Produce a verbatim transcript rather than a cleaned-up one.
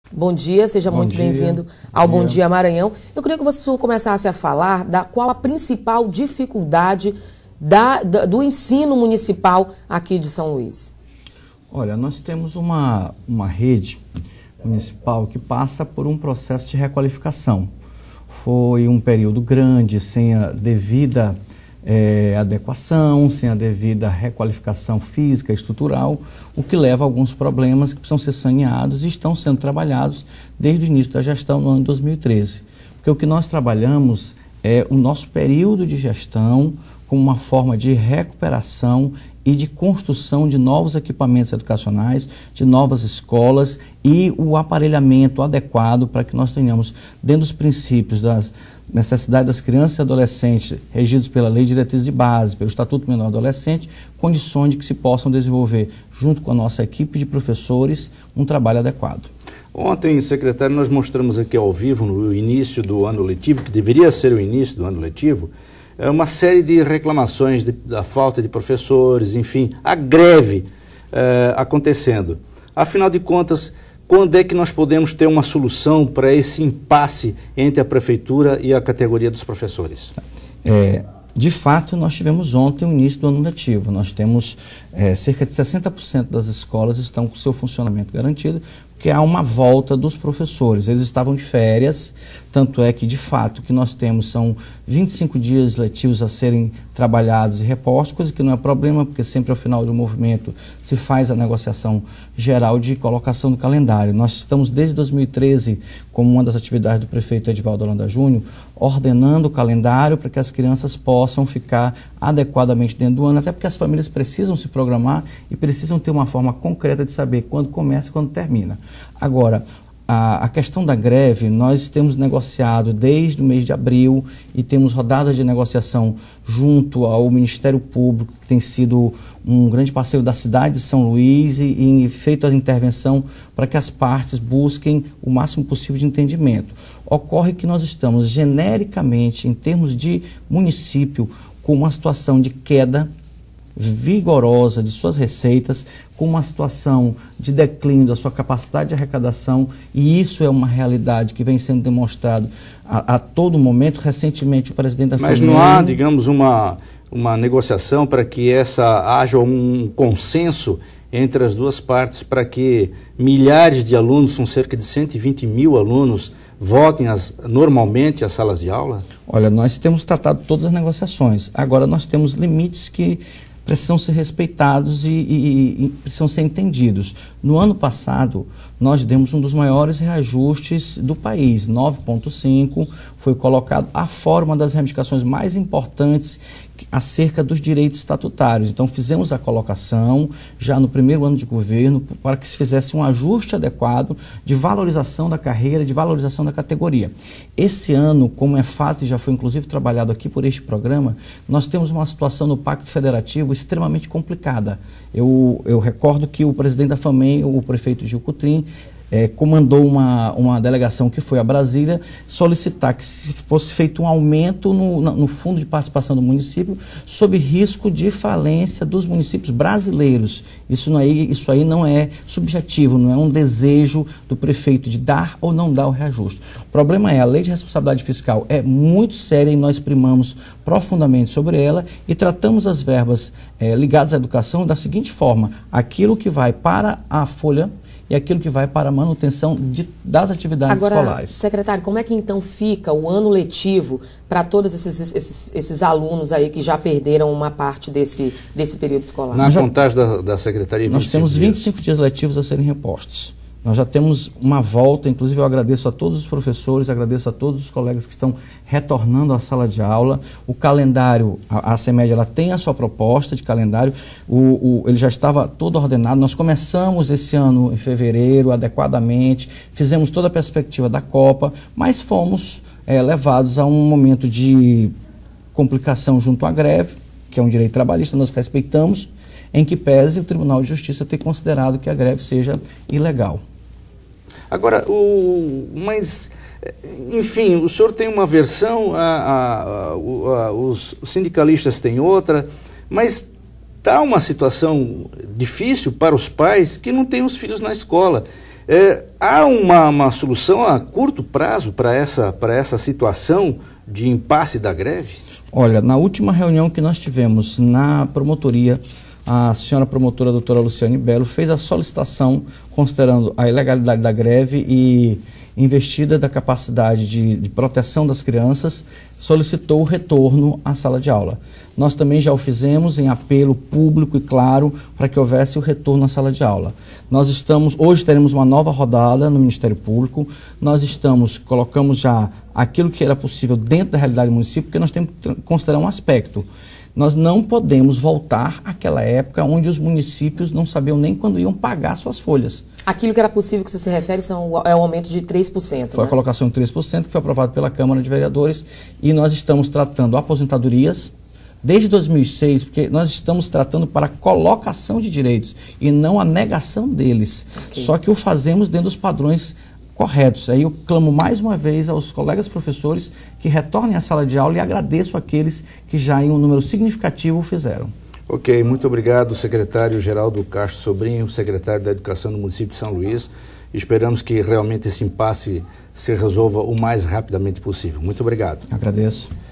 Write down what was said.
Bom dia, seja Bom muito bem-vindo ao Bom Dia Maranhão. Eu queria que você começasse a falar da qual a principal dificuldade da, da, do ensino municipal aqui de São Luís. Olha, nós temos uma, uma rede municipal que passa por um processo de requalificação. Foi um período grande, sem a devida é, adequação, sem a devida requalificação física, estrutural, o que leva a alguns problemas que precisam ser saneados e estão sendo trabalhados desde o início da gestão no ano de dois mil e treze. Porque o que nós trabalhamos é o nosso período de gestão como uma forma de recuperação e de construção de novos equipamentos educacionais, de novas escolas e o aparelhamento adequado para que nós tenhamos, dentro dos princípios das necessidades das crianças e adolescentes regidos pela Lei de Diretrizes de Base, pelo Estatuto Menor Adolescente, condições de que se possam desenvolver, junto com a nossa equipe de professores, um trabalho adequado. Ontem, secretário, nós mostramos aqui ao vivo, no início do ano letivo, que deveria ser o início do ano letivo, uma série de reclamações de, da falta de professores, enfim, a greve eh, acontecendo. Afinal de contas, quando é que nós podemos ter uma solução para esse impasse entre a prefeitura e a categoria dos professores? É, de fato, nós tivemos ontem o início do ano letivo. Nós temos é, cerca de sessenta por cento das escolas estão com seu funcionamento garantido, porque há uma volta dos professores. Eles estavam de férias, tanto é que, de fato, o que nós temos são vinte e cinco dias letivos a serem trabalhados e repostos, coisa que não é problema, porque sempre ao final do movimento se faz a negociação geral de colocação do calendário. Nós estamos, desde dois mil e treze, como uma das atividades do prefeito Edivaldo Holanda Júnior, ordenando o calendário para que as crianças possam ficar adequadamente dentro do ano, até porque as famílias precisam se programar e precisam ter uma forma concreta de saber quando começa e quando termina. Agora, a, a questão da greve, nós temos negociado desde o mês de abril e temos rodadas de negociação junto ao Ministério Público, que tem sido um grande parceiro da cidade de São Luís e, e feito a intervenção para que as partes busquem o máximo possível de entendimento. Ocorre que nós estamos genericamente, em termos de município, com uma situação de queda vigorosa de suas receitas, com uma situação de declínio da sua capacidade de arrecadação, e isso é uma realidade que vem sendo demonstrado a, a todo momento. Recentemente o presidente da Mas não há, digamos, uma, uma negociação para que essa, haja um consenso entre as duas partes para que milhares de alunos, são cerca de cento e vinte mil alunos, voltem as, normalmente às salas de aula? Olha, nós temos tratado todas as negociações. Agora nós temos limites que precisam ser respeitados e, e, e precisam ser entendidos. No ano passado, nós demos um dos maiores reajustes do país, nove vírgula cinco, foi colocado a forma das reivindicações mais importantes acerca dos direitos estatutários. Então, fizemos a colocação já no primeiro ano de governo para que se fizesse um ajuste adequado de valorização da carreira, de valorização da categoria. Esse ano, como é fato e já foi inclusive trabalhado aqui por este programa, nós temos uma situação no Pacto Federativo extremamente complicada. Eu, eu recordo que o presidente da FAMEM, o prefeito Gil Cutrim, É, comandou uma, uma delegação que foi a Brasília solicitar que se fosse feito um aumento no, no fundo de participação do município sob risco de falência dos municípios brasileiros. Isso, não é, isso aí não é subjetivo, não é um desejo do prefeito de dar ou não dar o reajuste. O problema é, a lei de responsabilidade fiscal é muito séria e nós primamos profundamente sobre ela e tratamos as verbas é, ligadas à educação da seguinte forma: aquilo que vai para a folha e aquilo que vai para a manutenção de, das atividades Agora, escolares. Secretário, como é que então fica o ano letivo para todos esses, esses, esses alunos aí que já perderam uma parte desse, desse período escolar? Na já, contagem da, da Secretaria, nós temos vinte e cinco dias letivos a serem repostos. Nós já temos uma volta, inclusive eu agradeço a todos os professores, agradeço a todos os colegas que estão retornando à sala de aula. O calendário, a, a CEMED, ela tem a sua proposta de calendário, o, o, ele já estava todo ordenado. Nós começamos esse ano em fevereiro, adequadamente, fizemos toda a perspectiva da Copa, mas fomos é, levados a um momento de complicação junto à greve, que é um direito trabalhista, nós respeitamos, em que pese o Tribunal de Justiça ter considerado que a greve seja ilegal. Agora, o, mas, enfim, o senhor tem uma versão, a, a, a, a, os sindicalistas têm outra, mas está uma situação difícil para os pais que não têm os filhos na escola. É, há uma, uma solução a curto prazo para essa, para essa situação de impasse da greve? Olha, na última reunião que nós tivemos na promotoria, a senhora promotora, a doutora Luciane Belo, fez a solicitação, considerando a ilegalidade da greve e investida da capacidade de, de proteção das crianças, solicitou o retorno à sala de aula. Nós também já o fizemos em apelo público e claro para que houvesse o retorno à sala de aula. Nós estamos, hoje teremos uma nova rodada no Ministério Público, nós estamos, colocamos já aquilo que era possível dentro da realidade do município, porque nós temos que considerar um aspecto. Nós não podemos voltar àquela época onde os municípios não sabiam nem quando iam pagar suas folhas. Aquilo que era possível que você se refere são, é um aumento de três por cento. Foi, né? A colocação de três por cento que foi aprovado pela Câmara de Vereadores e nós estamos tratando aposentadorias desde dois mil e seis, porque nós estamos tratando para a colocação de direitos e não a negação deles. Okay. Só que o fazemos dentro dos padrões corretos. Aí eu clamo mais uma vez aos colegas professores que retornem à sala de aula e agradeço àqueles que já em um número significativo o fizeram. Ok, muito obrigado, secretário Geraldo Castro Sobrinho, secretário da Educação do município de São Luís. Esperamos que realmente esse impasse se resolva o mais rapidamente possível. Muito obrigado. Agradeço.